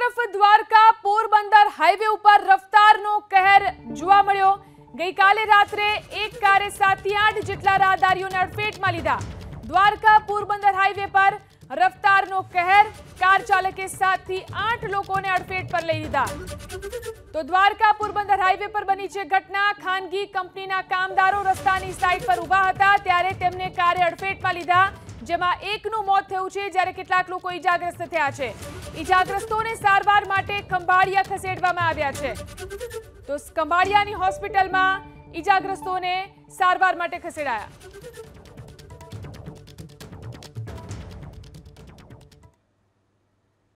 તરફ દ્વારકા પોરબંદર હાઈવે ઉપર રફતારનો કહેર જોવા મળ્યો। ગઈકાલે રાત્રે એક કારે 7 થી 8 જેટલા રાહદારીઓને અડફેટમાં લીધા। દ્વારકા પોરબંદર હાઈવે પર રફતારનો કહેર, કાર ચાલકે 7 થી 8 લોકોને અડફેટ પર લઈ લીધા। તો દ્વારકા પોરબંદર હાઈવે પર બની છે ઘટના। ખાનગી કંપનીના કામદારો રસ્તાની સાઈડ પર ઊભા હતા ત્યારે તેમને કારે અડફેટમાં લીધા, જેમાં એકનું મોત થયું છે જ્યારે કેટલાક લોકો ઈજાગ્રસ્ત થયા છે। ઈજાગ્રસ્તોને સારવાર માટે ખંભાળિયા ખસેડવામાં આવ્યા છે। તો ખંભાળિયાની હોસ્પિટલમાં ઈજાગ્રસ્તોને સારવાર માટે ખસેડાયા।